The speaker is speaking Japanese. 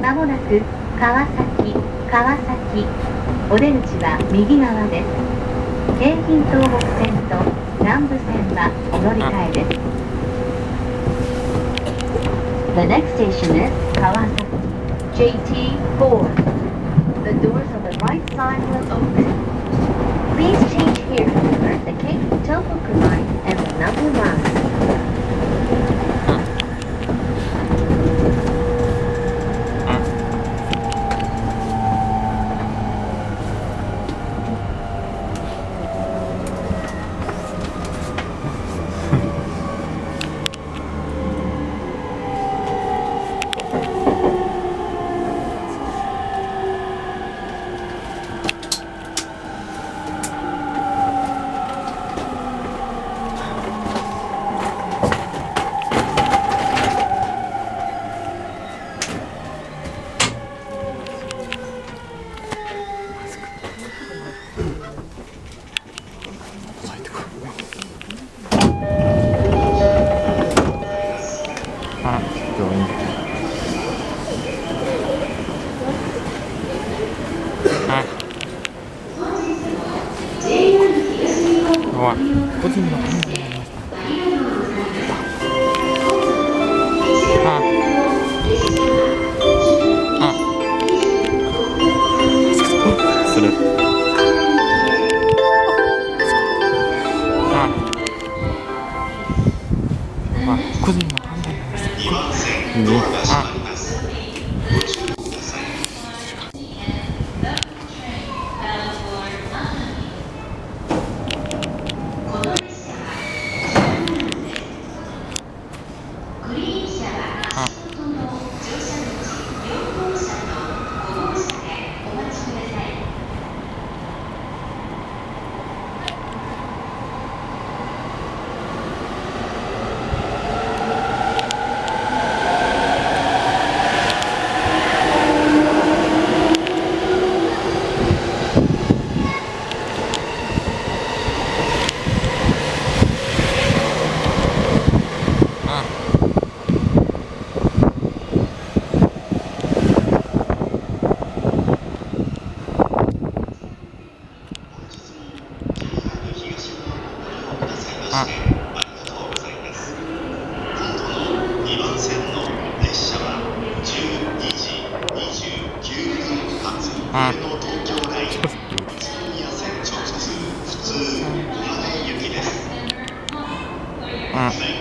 まもなく川崎お出口は右側です。京浜東北線と南武線はお乗り換えです。The next station is Kawasaki JT4. The doors on the right side will open. Please change here for the Keikyu Tohoku line and the number line. 個人の判断になりました。する。個人の判断になりました。 2番線の列車は12時29分発上野東京ライン宇都宮線直通普通小金行きです。